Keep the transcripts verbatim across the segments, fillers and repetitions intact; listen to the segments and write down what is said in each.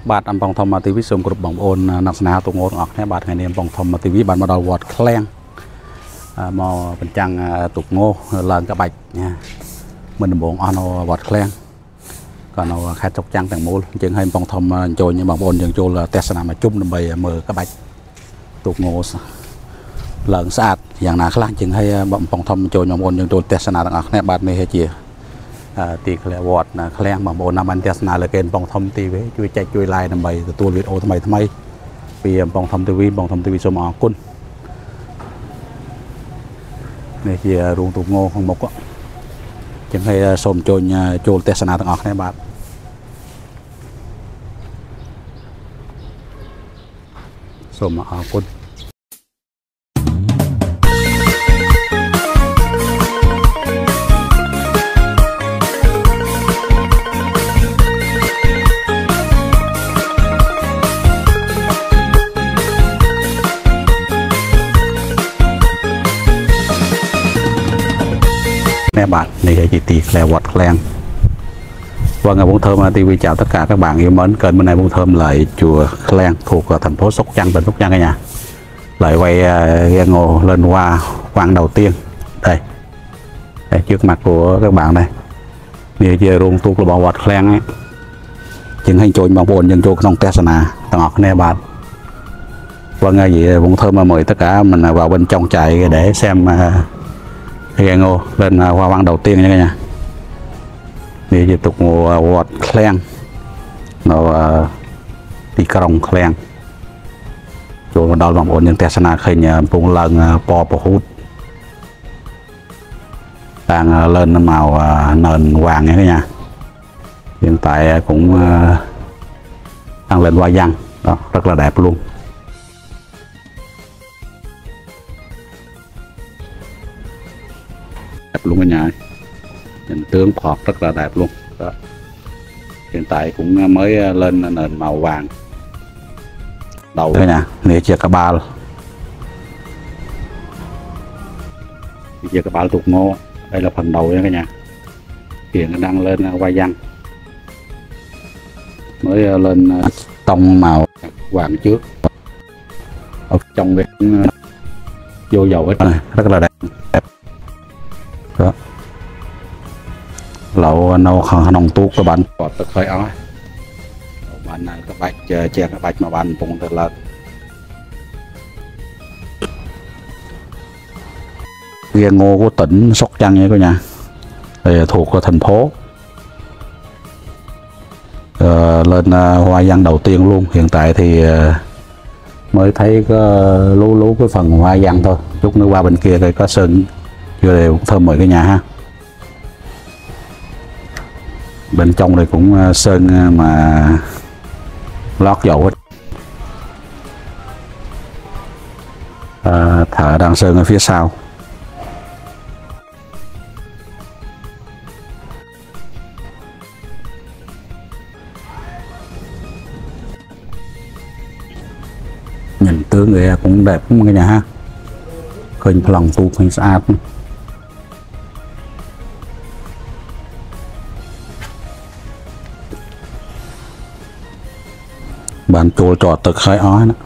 បាទអំបងធម្មទីវីសូមគ្រប់បងប្អូនអ្នកស្នេហាទូងទាំងអស់គ្នាបាទថ្ងៃនេះអំបងធម្មទីវីបានមកដល់វត្តឃ្លាំងមកបញ្ចាំងទូងឡើងក្បាច់មិនដំបងអស់នៅវត្តឃ្លាំងក៏នៅខេត្តសុកចាំងទាំងមូលអញ្ចឹងឲ្យអំបងធម្មអញ្ជើញបងប្អូនយើងចូលទស្សនាមកជុំដើម្បីមើលក្បាច់ទូងឡើងស្អាតយ៉ាងណាខ្លះអញ្ចឹងឲ្យអំបងធម្មអញ្ជើញបងប្អូនយើងចូលទស្សនាទាំងអស់គ្នាបាទនេះជាទីឃ្លាំងវត្តឃ្លាំងបងប្អូនណាបានទស្សនាលើកេនបងធំទីវីជួយចែកជួយ like ដើម្បីទទួលវីដេអូថ្មីថ្មីពីបងធំទីវីបងធំទីវីសូមអរគុណនេះជារូងទូងខាងមុខចឹងហើយសូមអញ្ជើញចូលទស្សនាទាំងអស់គ្នាបាទសូមអរគុណbạn này cái tỷ lệ vọt khen và ngày bông thơm thì chào tất cả các bạn yêu mến kênh bên này bông thơm lại chùa khen thuộc thành phố Sóc Trăng tỉnh Sóc Trăng cả nhà lại quay ghe ngô lên qua quang đầu tiên đây, đây trước mặt của các bạn đây như giờ luôn thuộc là bảo vọt khen ấy chừng hành trôi bằng bồn dân trôi trong Tesla tầng ngọt nè bạn và ngày gì bông thơm mà mời tất cả mình vào bên trong chạy để xem ghe ngô lên hoa văn đầu tiên nha cả nhà đi tiếp tục mùa vọt khen nó đi còng khen rồi đào bằng ổn những Tesla khi nhà vùng lần po po hút đang lên màu nền vàng nha cả nhà hiện tại cũng đang lên hoa văn đó rất là đẹp luôn luôn cả nhà hình tướng phọt rất là đẹp luôn đó. Hiện tại cũng mới lên nền màu vàng đầu cả nhà này chia cả ba chia cả ba tục ngô đây là phần đầu nha cả nhà hiện đang lên hoa văn mới lên tông màu vàng trước ở trong cái vô dầu hết này rất là đẹp đó lậu nâu nòng tuốt các bạn bọt tất khởi ó bạn này các bạch che các bạch mà bạn cũng thật là ghe ngô của tỉnh Sóc Trăng nha các nhà thì thuộc thành phố à, lên hoa văn đầu tiên luôn hiện tại thì mới thấy có lú lú cái phần hoa văn thôi chút nữa qua bên kia thì có sơn chưa đều thơm mời cái nhà ha bên trong này cũng sơn mà lót dầu hết à, thợ đang sơn ở phía sau nhìn tướng người cũng đẹp cái nhà ha khơi lòng tu khơi sát bạn trôi trọt từ khai ó nữa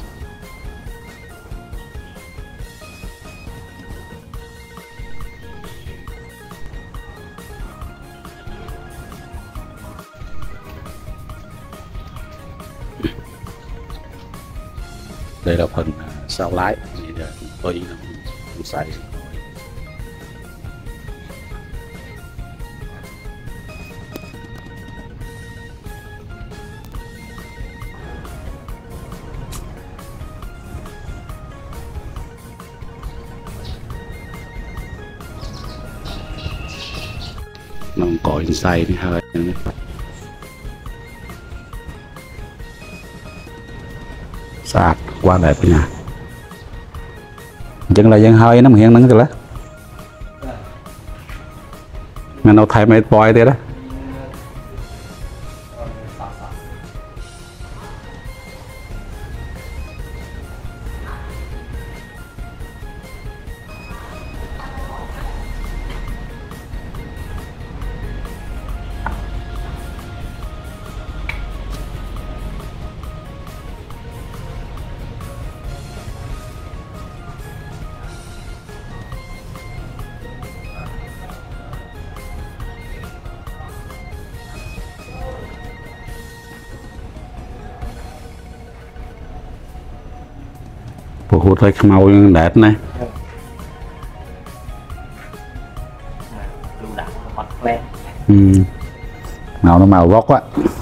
đây là phần sau lái thì tôi xài nông cội xay đi hơi sạch quá đẹp nha chân là dân hơi nó mà hiện nắng rồi đó mình đâu thay mấy boy thế đó bộ hút hơi màu đẹp này. Ừ. Màu nó màu vóc á.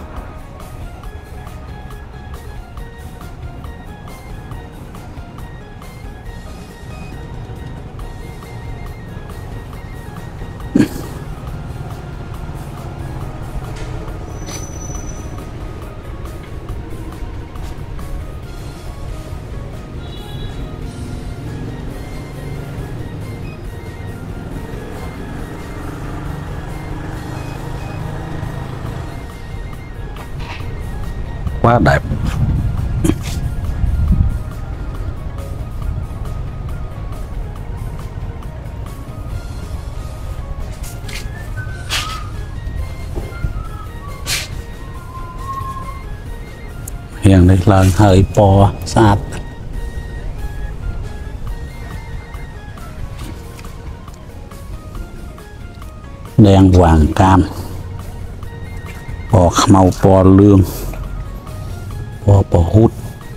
Quá đẹp. Hiện đây lên hơi po sát. Đen vàng cam. Po màu po lương. Po po hút.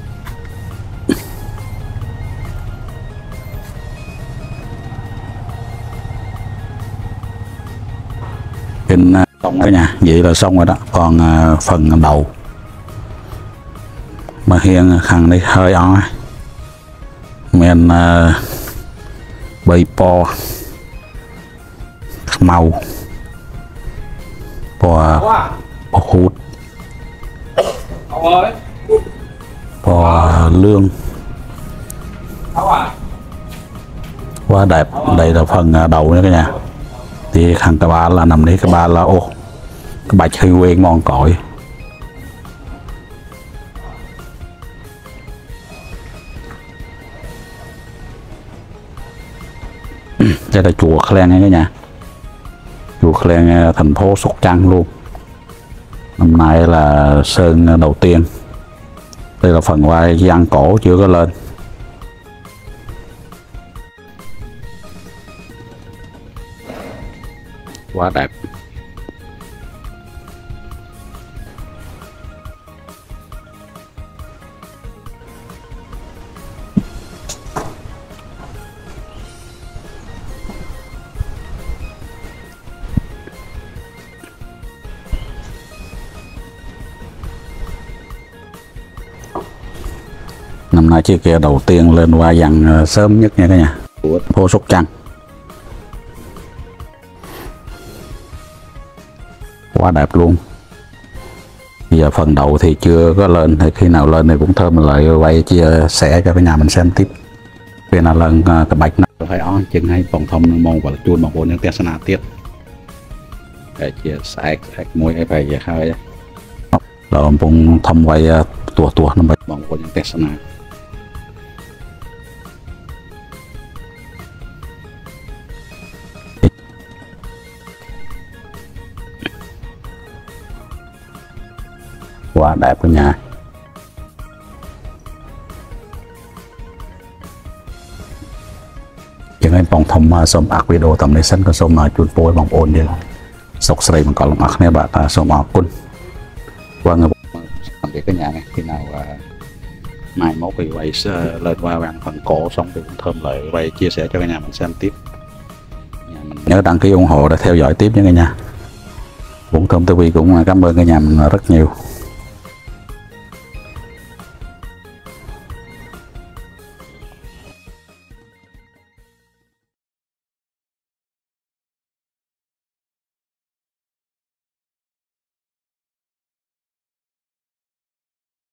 Trên xong cái nhà vậy là xong rồi đó, còn uh, phần đầu mà hiện khăn đây hơi ó men uh, bầy po màu po po hút po lương quá đẹp. Đây là phần đầu nha cả nhà. Thì khăn cái ba là nằm đấy, cái ba là ô cái bạch hơi quen ngon cõi. Đây là chùa Klen nha cả nhà. Chùa Klen thành phố Sóc Trăng luôn. Năm nay là sơn đầu tiên. Đây là phần vai giăng cổ chưa có lên. Quá đẹp. Năm nay chiếc kia đầu tiên lên vai giăng sớm nhất nha cả nhà, của phố Sóc Trăng. Quá đẹp luôn. Bây giờ phần đầu thì chưa có lên, thì khi nào lên thì cũng thơm lại quay chia sẻ cho cái nhà mình xem tiếp. Vì là lần cái bạch nó phải on chừng hay phòng thông mong và chuồn một bộ những tia sana tiết để chia sẻ môi cái phải hơi rồi cũng thông quay tua tua nó mới bằng bộ những tia sana. Quá đẹp cả nhà. Chẳng anh bóng thông xôm ạc video tầm này sân có xôm chuột bối bóng ôn đi sọc sợi bằng có lòng ạc này bạn ta xôm ạc quân. Và người làm việc cái nhà này khi nào mai mốt thì quay lên qua bàn phần cổ xong thì cũng thơm lại quay chia sẻ cho cả nhà mình xem tiếp. Nhà mình nhớ đăng ký ủng hộ để theo dõi tiếp nha cả nhà. Cũng thơm tê vê cũng cảm ơn cả nhà mình rất nhiều.